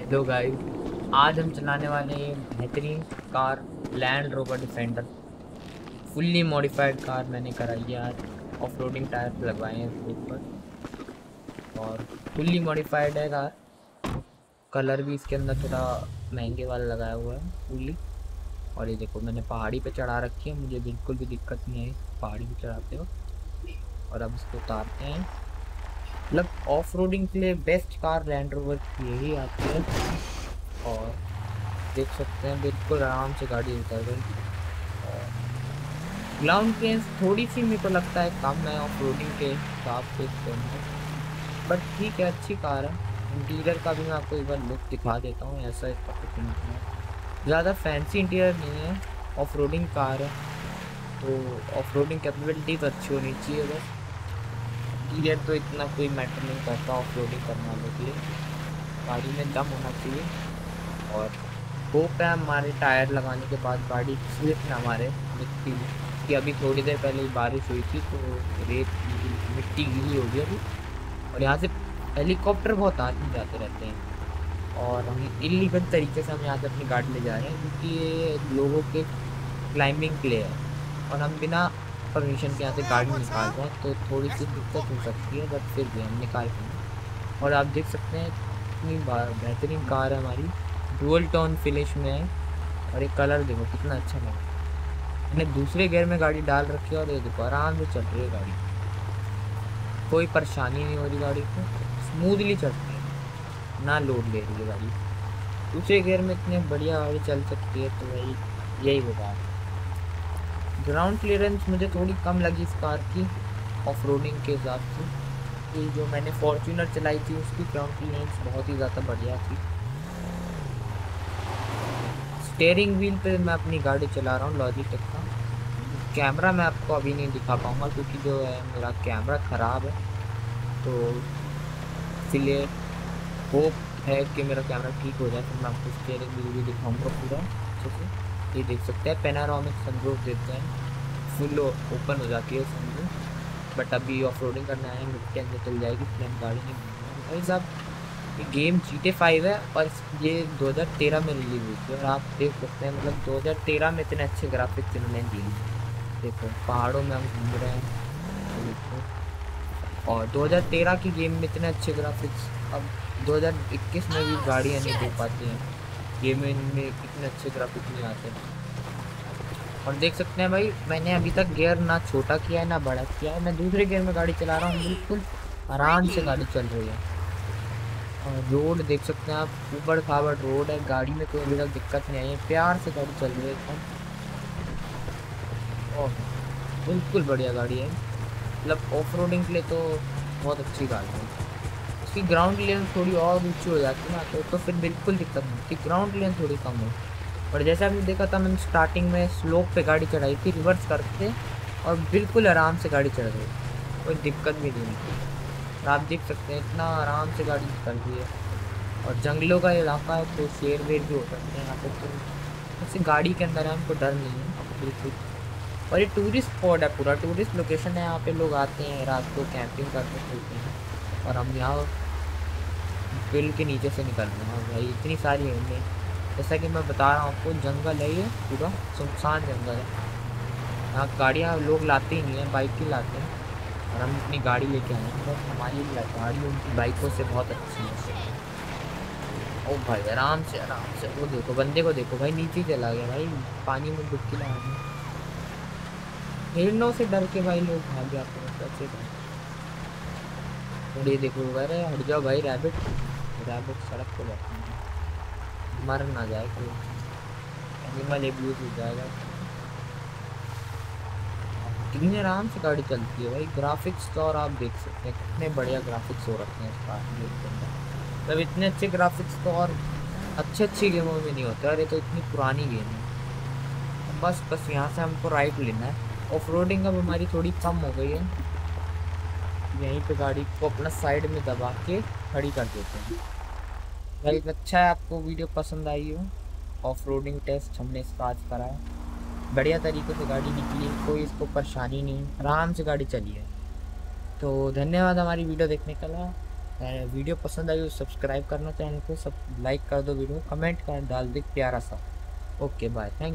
Hello guys. आज हम चलाने वाले हैं बेहतरीन car Land Rover Defender. Fully modified car मैंने कराई है आज। ऑफ रोडिंग टायर लगवाए हैं इसके ऊपर और फुल्ली मॉडिफाइड है कार। कलर भी इसके अंदर थोड़ा महंगे वाला लगाया हुआ है फुल्ली। और ये देखो मैंने पहाड़ी पे चढ़ा रखी है, मुझे बिल्कुल भी दिक्कत नहीं आई पहाड़ी पे चढ़ाते हो। और अब इसको उतारते हैं। मतलब ऑफ रोडिंग के लिए बेस्ट कार लैंड रोवर की यही आती है। और देख सकते हैं बिल्कुल आराम से गाड़ी उतर गई। और ग्राउंड क्लियरेंस थोड़ी सी मेरे को लगता है कम है ऑफ रोडिंग के हिसाब से इसके अंदर, बट ठीक है, अच्छी कार है। इंटीरियर का भी मैं आपको एक बार लुक दिखा देता हूँ। ऐसा इसका कुछ नहीं है, ज़्यादा फैंसी इंटीरियर नहीं है, ऑफ रोडिंग कार है तो ऑफ रोडिंग कैपेबिलिटीज अच्छी होनी चाहिए बस। इंटीरियर तो इतना कोई मैटर नहीं करता ऑफ रोडिंग करने वालों के लिए, गाड़ी में दम होना चाहिए। और होप है हमारे टायर लगाने के बाद गाड़ी स्लिप ना हमारे मिट्टी में, कि अभी थोड़ी देर पहले ही बारिश हुई थी तो रेत मिट्टी गीली हो गई अभी। और यहाँ से हेलीकॉप्टर बहुत आते जाते रहते हैं और हम इलीगल तरीके से हम यहाँ से अपनी गाड़ी ले जा रहे हैं क्योंकि ये लोगों के क्लाइंबिंग के लिए है और हम बिना परमिशन के यहाँ से गाड़ी निकाल रहे हैं तो थोड़ी सी दिक्कत हो सकती है, बट फिर भी हम निकाल देंगे। और आप देख सकते हैं इतनी बेहतरीन कार है हमारी, डुअल टोन फिनिश में है। और ये कलर देखो कितना अच्छा लगा। मैंने दूसरे गियर में गाड़ी डाल रखी है और ये देखो आराम से चल रही है गाड़ी, कोई परेशानी नहीं हो रही गाड़ी को, स्मूथली चलती है, ना लोड ले रही है गाड़ी। दूसरे गियर में इतने बढ़िया गाड़ी चल सकती है तो वही यही होगा। ग्राउंड क्लियरेंस मुझे थोड़ी कम लगी इस कार की ऑफ रोडिंग के हिसाब से, कि जो मैंने फॉर्च्यूनर चलाई थी उसकी ग्राउंड क्लियरेंस बहुत ही ज़्यादा बढ़िया थी। स्टेयरिंग व्हील पे मैं अपनी गाड़ी चला रहा हूँ लॉजिटेक का। कैमरा मैं आपको अभी नहीं दिखा पाऊँगा क्योंकि जो है मेरा कैमरा ख़राब है, तो इसलिए होप है कि मेरा कैमरा ठीक हो जाए तो मैं आपको स्टेयरिंग व्हील भी दिखाऊँगा पूरा अच्छे से। ये देख सकते हैं पेनारोमिक सनरूफ देते हैं, फुल ओपन हो जाती है सनरूफ। बट अभी ऑफ रोडिंग करना है, मिट्टी के अंदर चल जाएगी इसलिए हम गाड़ी नहीं घूमेंगे भाई साहब। ये गेम GTA 5 है और ये 2013 में रिलीज हुई थी और आप देख सकते हैं मतलब 2013 में इतने अच्छे ग्राफिक्स इन्होंने दिए। देखो पहाड़ों में हम घूम रहे हैं तो देखो, और 2013 की गेम में इतने अच्छे ग्राफिक्स अब 2021 में भी गाड़ियाँ नहीं दे पाती हैं, गेम में इतने अच्छे ग्राफिक्स नहीं आते। और देख सकते हैं भाई मैंने अभी तक गियर ना छोटा किया है ना बड़ा किया है, मैं दूसरे गियर में गाड़ी चला रहा हूँ, बिल्कुल आराम से गाड़ी चल रही है। और रोड देख सकते हैं आप, ऊबड़ खाबड़ रोड है, गाड़ी में कोई अभी तक दिक्कत नहीं आई है, प्यार से गाड़ी चल रही है एकदम। और बिल्कुल बढ़िया गाड़ी है, मतलब ऑफ रोडिंग के लिए तो बहुत अच्छी गाड़ी है। इसकी ग्राउंड क्लियरेंस थोड़ी और ऊंची हो जाती है ना तो फिर बिल्कुल दिक्कत नहीं होती, ग्राउंड क्लियरेंस थोड़ी कम हो। और जैसा आपने देखा था मैंने स्टार्टिंग में स्लोप पे गाड़ी चढ़ाई थी रिवर्स करके और बिल्कुल आराम से गाड़ी चढ़ गई, कोई दिक्कत भी नहीं थी। आप देख सकते हैं इतना आराम से गाड़ी चल रही है। और जंगलों का इलाका है तो शेर वेर भी हो सकते हैं यहाँ पे, तो ऐसे गाड़ी के अंदर है हमको डर नहीं है बिल्कुल। और ये टूरिस्ट स्पॉट है, पूरा टूरिस्ट लोकेशन है, यहाँ पे लोग आते हैं रात को कैंपिंग करते फिरते हैं। और हम यहाँ पेड़ के नीचे से निकल रहे हैं और भाई इतनी सारी है, जैसा कि मैं बता रहा हूँ आपको जंगल है ये, पूरा सुनसान जंगल है। यहाँ गाड़ियाँ लोग लाते ही नहीं है, बाइक ही लाते हैं और हम अपनी गाड़ी लेके आए हैं, बस हमारी गाड़ी उनकी बाइकों से बहुत अच्छी है। ओ भाई आराम से वो देखो बंदे को देखो भाई, नीचे चला गया भाई, पानी में डुबकी लगा दी। हिरणों से डर के भाई लोग भाग जाते हैं कैसे भाई। और ये देखो अरे हट जाओ भाई, रैबिट रैबिट सड़क पे बैठे हैं, मर ना जाए कोई, एनिमल एब्यूज हो जाएगा। कितनी आराम से गाड़ी चलती है भाई, ग्राफिक्स तो और आप देख सकते हैं कितने बढ़िया ग्राफिक्स हो रखे हैं इस कार के अंदर। मतलब इतने अच्छे ग्राफिक्स तो और अच्छी गेमों में नहीं होते, और ये तो इतनी पुरानी गेम है। बस यहाँ से हमको राइट लेना है। ऑफ रोडिंग अब हमारी थोड़ी कम हो गई है, यहीं पे गाड़ी को अपना साइड में दबा के खड़ी कर देते हैं। भाई अच्छा है आपको वीडियो पसंद आई हो। ऑफ रोडिंग टेस्ट हमने इसका आज करा है, बढ़िया तरीके से गाड़ी निकली, कोई इसको परेशानी नहीं, आराम से गाड़ी चली है। तो धन्यवाद हमारी वीडियो देखने के लिए। वीडियो पसंद आई तो सब्सक्राइब करना चैनल को, सब लाइक कर दो, वीडियो कमेंट कर डाल दे प्यारा सा। Okay bye, thank